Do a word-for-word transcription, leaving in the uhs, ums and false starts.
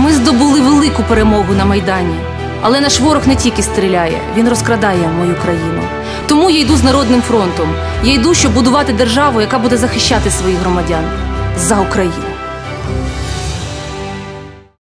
Ми здобули велику перемогу на Майдані. Але наш ворог не тільки стріляє, він розкрадає мою країну. Тому я йду з Народним фронтом. Я йду, щоб будувати державу, яка буде захищати своїх громадян. За Україну.